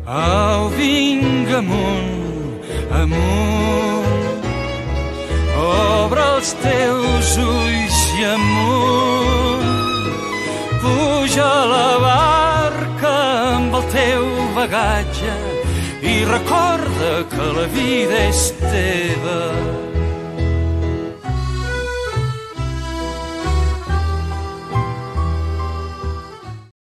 Au, vinga amunt, amunt, obre els teus ulls i amunt. Puja a la barca amb el teu bagatge i recorda que la vida és teva.